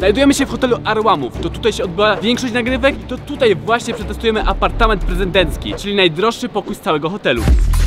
Znajdujemy się w hotelu Arłamów. To tutaj się odbywa większość nagrywek i to tutaj właśnie przetestujemy apartament prezydencki, czyli najdroższy pokój z całego hotelu.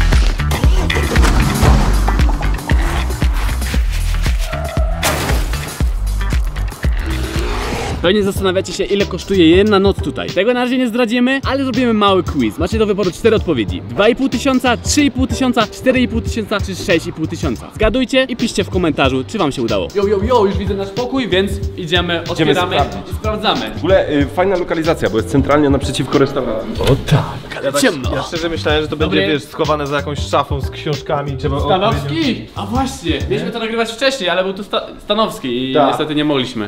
Pewnie zastanawiacie się, ile kosztuje jedna noc tutaj. Tego na razie nie zdradzimy, ale zrobimy mały quiz. Macie do wyboru 4 odpowiedzi: 2,5 tysiąca, 3,5 tysiąca, 4,5 tysiąca czy 6,5 tysiąca. Zgadujcie i piszcie w komentarzu, czy wam się udało. Jo, już widzę nasz pokój, więc idziemy, otwieramy i sprawdzamy. W ogóle fajna lokalizacja, bo jest centralnie naprzeciwko restauracji. O tak, ale ciemno. Ja szczerze myślałem, że to będzie, wiesz, schowane za jakąś szafą z książkami. Stanowski! A właśnie, mieliśmy to nagrywać wcześniej, ale był tu Stanowski i niestety nie mogliśmy.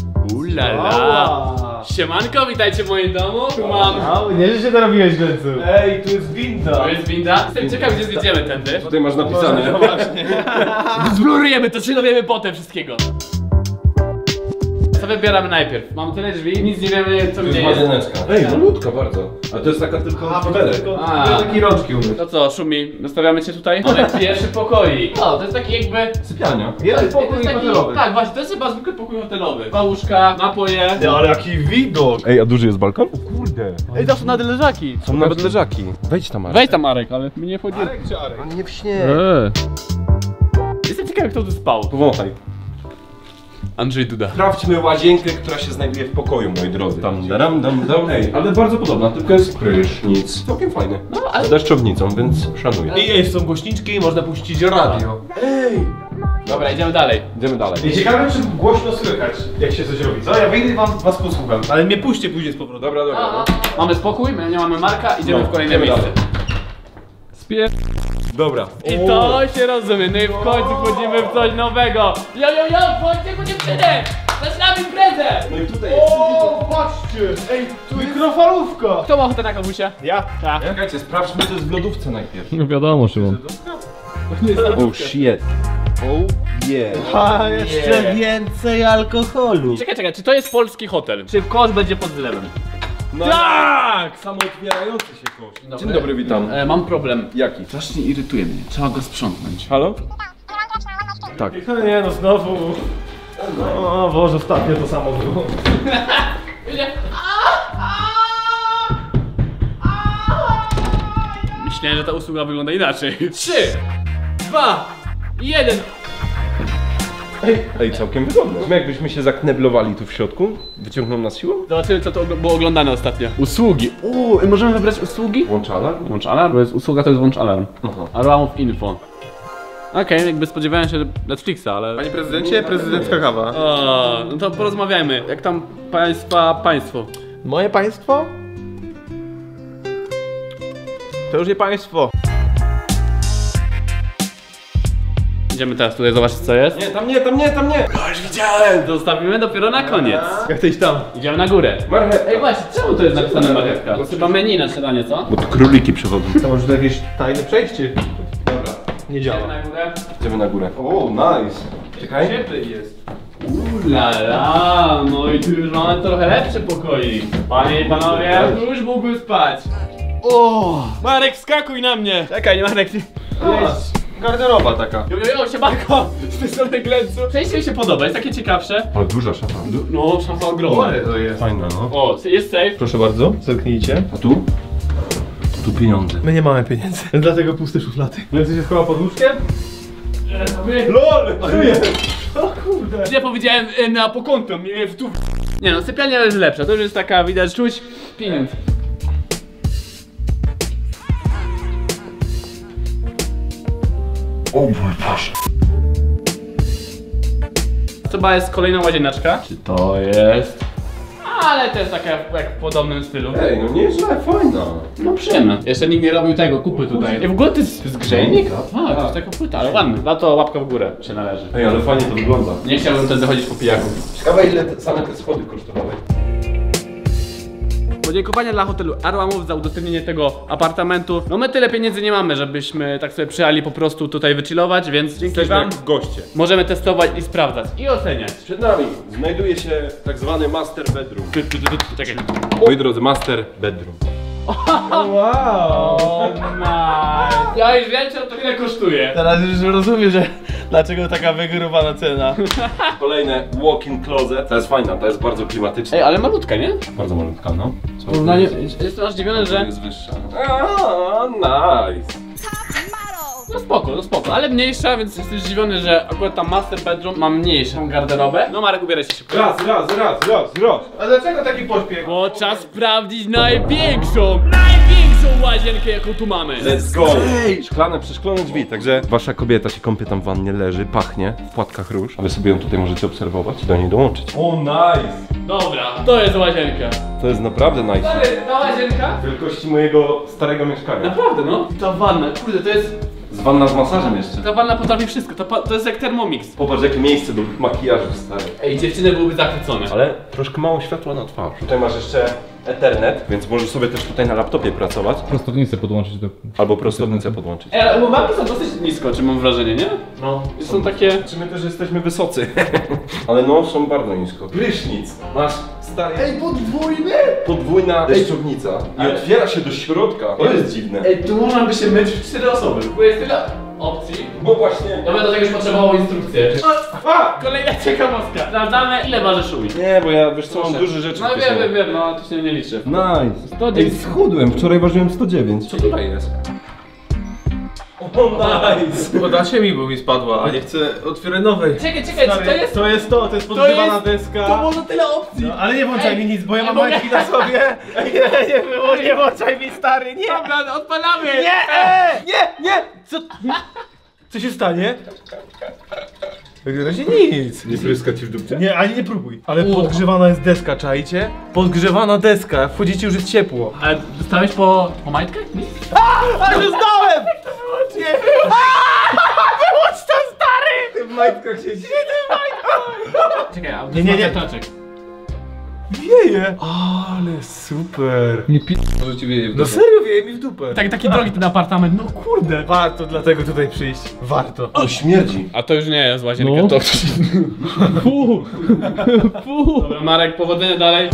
Ulala! Siemanko, witajcie w moim domu. Tu mam... Nie, że się dorobiłeś, Glencu. Ej, tu jest winda. To jest winda. Jestem ciekaw, gdzie zjedziemy tędy. Tutaj masz napisane. No właśnie. Zblurujemy to, czy dowiemy potem wszystkiego. Co wybieramy najpierw? Mam tyle drzwi, nic nie wiemy, co gdzie jest. Ej, malutka bardzo. A to jest taka tylko kibelek. Taki rączki umyć. To co, Szumi, zostawiamy cię tutaj? Mamy pierwszy pokoik. O, to jest taki jakby... Sypialnia. Jeden pokój to jest taki, hotelowy. tak, właśnie, to jest chyba zwykły pokój hotelowy. 2 łóżka, napoje. Ale jaki widok. Ej, a duży jest balkon? O kurde. Ej, to są nawet leżaki. Są nawet leżaki. Wejdź tam, Marek. Wejdź tam, Marek, ale my nie wchodzimy. Arek czy Arek? Nie w śnie. Jestem ciekawy, kto tu spał. Powąchaj. Andrzej Duda. Sprawdźmy łazienkę, która się znajduje w pokoju, moi drodzy. Dam. Ej, ale bardzo podobna, tylko jest prysznic. Całkiem fajny. No, ale... Z deszczownicą, więc szanuję. I są głośniczki i można puścić radio. Ej! Dobra, idziemy dalej. Idziemy dalej. I ciekawe, czy głośno słychać, jak się coś robi. Co? Ja wyjdę i was posłucham. Ale mnie puśćcie później z powrotem. Dobra. No. Mamy spokój, my nie mamy Marka, idziemy w kolejne miejsce. Dobra. I to się rozumie, no i w końcu wchodzimy w coś nowego. Jo, wchodźcie po dziewczynę! Zaczynamy imprezę! No i tutaj jest. O, patrzcie! Ej, tu mikrofalówka! Kto ma ochotę na kawusia? Ja? Tak. Czekajcie, sprawdźmy, co jest w lodówce najpierw. No wiadomo, Szymon. Oh shit. Oh yeah. A, jeszcze więcej alkoholu. Czekaj, czy to jest polski hotel? Czy kosz będzie pod zlewem? No, Tak! samootwierający się kość. Dzień dobry, witam. Mam problem. Jaki? Strasznie irytuje mnie, trzeba go sprzątnąć. Halo? Tak. Nie no, znowu. O Boże, ostatnio to samo było. Myślałem, że ta usługa wygląda inaczej. 3, 2, 1. Ej, całkiem wygodne. Jakbyśmy się zakneblowali tu w środku, wyciągnął nas siłą? Zobaczymy, co to było oglądane ostatnio. Usługi. Możemy wybrać usługi? Włącz alarm? Włącz alarm? To jest usługa, to jest włącz alarm. Aha. Arłamów info. Okej, jakby spodziewałem się Netflixa, ale... Panie prezydencie, prezydencka kawa. O, no to porozmawiajmy. Jak tam państwo? Moje państwo? To już nie państwo. Idziemy teraz tutaj zobaczyć, co jest. Nie, tam nie! Już widziałem! To zostawimy dopiero na koniec. Jak ty iść tam? Idziemy na górę. Marchewka. Ej właśnie, czemu to jest napisane marchewka? To chyba menu na śniadanie, co? Bo tu króliki przychodzą. To może to jakieś tajne przejście? Dobra, Nie Idziemy działa. na górę. idziemy na górę. O, nice. Czekaj. Ciepły jest. Ulala, no i tu już mamy trochę lepszy pokoik. Panie i panowie, już mógłbym spać. O, Marek, wskakuj na mnie. Czekaj, Marek. Garderoba taka. Jo, siemanko, z tej strony Glencu. Przejście mi się podoba, jest takie ciekawsze. Ale duża szafa. No, szafa ogromna. to jest. Fajna, no. O, jest safe. Proszę bardzo, zerknijcie. A tu? Tu pieniądze. My nie mamy pieniędzy. Dlatego puste szuflady. Więcej się schował pod łóżkiem? LOL! Tu jest! O kurde! Nie powiedziałem na pokonto, mnie w tu. Nie no, sypialnia jest lepsza, to już jest taka, widać, czuć pieniądz. O mój Boże. To chyba jest kolejna łazieneczka. Czy to jest? Ale to jest taka jak w podobnym stylu. Ej, no nieźle, fajna. No przyjemne. Jeszcze nikt nie robił tego, kupy tutaj. I w ogóle to jest grzejnik? A, to jest taka płyta, ale ładny. Za to łapka w górę się należy. Ej, ale fajnie to wygląda. Nie chciałbym wtedy chodzić po pijaku. Ciekawe, ile same te schody kosztowały. Podziękowania dla hotelu Arłamów za udostępnienie tego apartamentu. No my tyle pieniędzy nie mamy, żebyśmy tak sobie przyjechali po prostu tutaj wychillować, więc dzięki wam goście. możemy testować i sprawdzać i oceniać. Przed nami znajduje się tak zwany master bedroom. Czekaj. Moi drodzy, master bedroom. Wow! Ja już wiem, co to ile kosztuje. Teraz już rozumiem, że Dlaczego taka wygórowana cena? Kolejne walk-in closet. Ta jest fajna, ta jest bardzo klimatyczna. Ej, ale malutka, nie? Bardzo malutka, no. W porównaniu, jestem aż zdziwiony, że... jest wyższa. Nice. No spoko, ale mniejsza, więc jestem zdziwiony, że akurat ta master bedroom ma mniejszą garderobę. No Marek, ubieraj się szybko. Raz. A dlaczego taki pośpiech? Bo czas sprawdzić największą łazienkę, jaką tu mamy. Let's go! Ej! Przeszklone drzwi, także wasza kobieta się kąpie tam w wannie, leży, pachnie w płatkach róż. A wy sobie ją tutaj możecie obserwować i do niej dołączyć. O, nice! Dobra, to jest łazienka. To jest naprawdę nice. Stary, ta łazienka? Wielkości mojego starego mieszkania. Naprawdę, no. I ta wanna, kurde, to jest... Z wanna z masażem jeszcze. Ta wanna potrafi wszystko, to jest jak Thermomix. Popatrz, jakie miejsce do makijażu, stary. Ej, dziewczyny byłyby zachwycone. Ale troszkę mało światła na twarz. Tutaj masz jeszcze Ethernet, więc możesz sobie też tutaj na laptopie pracować. Prostownicę podłączyć do... Albo prostownicę podłączyć. Ej, ale umywalki są dosyć nisko, czy mam wrażenie, nie? No. Są takie... Czy my też jesteśmy wysocy? Ale no, są bardzo nisko. Prysznic. Masz stary... Ej, podwójny! Podwójna deszczownica. I otwiera się do środka. To jest dziwne. Ej, tu można by się myć w 4 osoby, bo jest tyle opcji. Bo właśnie... Ja będę do tego już potrzebował instrukcję. Kolejna ciekawostka. Sprawdzamy, ile ważysz umyć. Nie, bo ja wiesz co, mam Proszę. duże rzeczy. No w kieszeni. wiem, no to się nie liczy. Nice. 109. Ej, schudłem. Wczoraj ważyłem 109. Co tutaj jest? O, nice. Podacie mi, bo mi spadła, a nie chcę otwierać nowej. Czekaj, czy to jest... To jest podgrzewana deska. To może tyle opcji. No, ale nie włączaj Ej, mi nic, bo ja mam bo ja- majtki na sobie. Nie włączaj mi, stary, nie! Dobra, odpalamy. Nie! Co się stanie? Na razie nic. Nie pryska ci w dupce? Nie, ani nie próbuj. Ale podgrzewana jest deska, czajcie? Podgrzewana deska, wchodzicie, już jest ciepło. Ale dostałeś po majtkach? Nic? Ale zdałem! Nie! Wyłącz to, stary! Ty w majtkach siedzisz. Czekaj, a Nie. Taczek. Wieje! Ale super! Nie że ci wieje w No dupę. serio wieje mi w dupę. Taki drogi ten apartament, no kurde. Warto dlatego tutaj przyjść. Warto. O, śmierdzi. A to już nie jest łazienka, No. to Dobra, Marek, powodzenia dalej.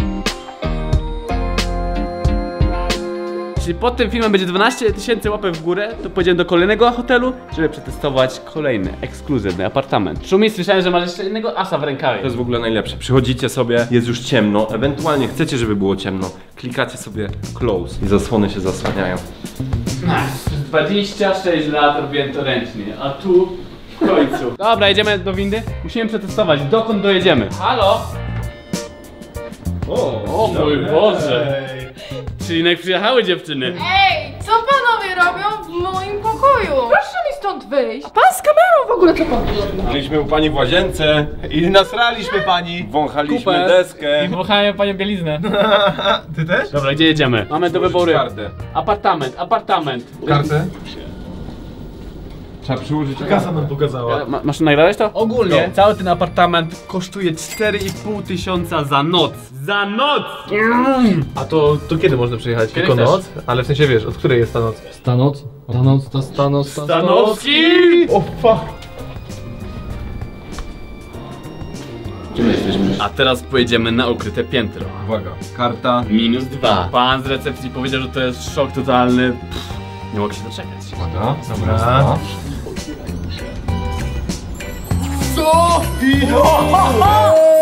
Jeśli pod tym filmem będzie 12 000 łapek w górę, to pojedziemy do kolejnego hotelu, żeby przetestować kolejny, ekskluzywny apartament. Szumi, słyszałem, że masz jeszcze innego asa w rękawie. To jest w ogóle najlepsze. Przychodzicie sobie, jest już ciemno, ewentualnie chcecie, żeby było ciemno, klikacie sobie close i zasłony się zasłaniają. Przez 26 lat robiłem to ręcznie, a tu w końcu. Dobra, jedziemy do windy. Musimy przetestować, dokąd dojedziemy. Halo? O mój Boże. Czyli jak przyjechały dziewczyny. Ej, co panowie robią w moim pokoju? Proszę mi stąd wyjść. A pan z kamerą w ogóle co pan robi? Byliśmy u pani w łazience, I nasraliśmy pani. wąchaliśmy Kupę. deskę. I wąchałem panią bieliznę. Ty też? Dobra, gdzie jedziemy? Mamy do wyboru. Kartę. Apartament. Kartę? Trzeba przyłożyć Kasa nam pokazała. Masz nagrałeś to? Ogólnie cały ten apartament kosztuje 4,5 tysiąca za noc. Za noc! A to kiedy można przyjechać? Kiedy Tylko chcesz? noc? Ale w sensie wiesz, od której jest ta noc? Stanoc? Stanoc. Stanowski! O fuck! Gdzie my jesteśmy? A teraz pojedziemy na ukryte piętro. Uwaga, karta. -2. Pan z recepcji powiedział, że to jest szok totalny. Pff, nie mogę się doczekać. Uwaga, Dobra. Co?